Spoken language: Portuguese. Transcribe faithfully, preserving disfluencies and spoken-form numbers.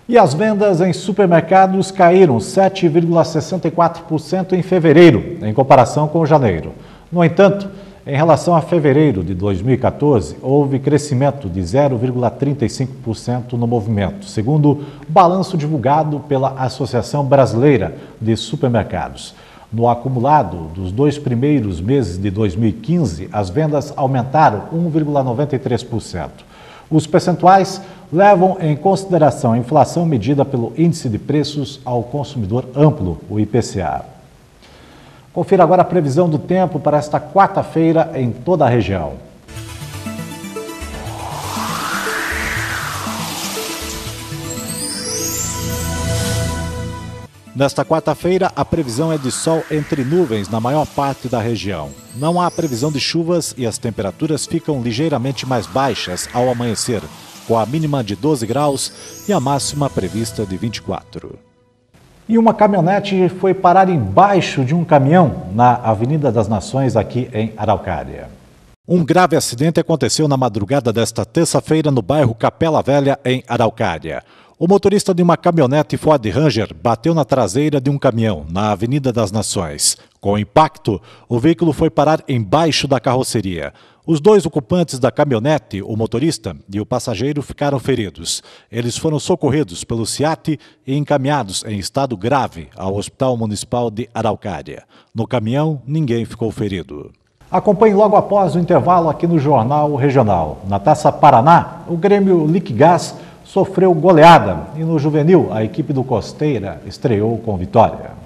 E as vendas em supermercados caíram sete vírgula sessenta e quatro por cento em fevereiro, em comparação com janeiro. No entanto, em relação a fevereiro de dois mil e quatorze, houve crescimento de zero vírgula trinta e cinco por cento no movimento, segundo o balanço divulgado pela Associação Brasileira de Supermercados. No acumulado dos dois primeiros meses de dois mil e quinze, as vendas aumentaram um vírgula noventa e três por cento. Os percentuais levam em consideração a inflação medida pelo Índice de Preços ao Consumidor Amplo, o I P C A. Confira agora a previsão do tempo para esta quarta-feira em toda a região. Nesta quarta-feira, a previsão é de sol entre nuvens na maior parte da região. Não há previsão de chuvas e as temperaturas ficam ligeiramente mais baixas ao amanhecer, com a mínima de doze graus e a máxima prevista de vinte e quatro. E uma caminhonete foi parar embaixo de um caminhão na Avenida das Nações, aqui em Araucária. Um grave acidente aconteceu na madrugada desta terça-feira no bairro Capela Velha, em Araucária. O motorista de uma caminhonete Ford Ranger bateu na traseira de um caminhão na Avenida das Nações. Com o impacto, o veículo foi parar embaixo da carroceria. Os dois ocupantes da caminhonete, o motorista e o passageiro, ficaram feridos. Eles foram socorridos pelo SEAT e encaminhados em estado grave ao Hospital Municipal de Araucária. No caminhão, ninguém ficou ferido. Acompanhe logo após o intervalo aqui no Jornal Regional. Na Taça Paraná, o Grêmio Liquigás sofreu goleada e no Juvenil a equipe do Costeira estreou com vitória.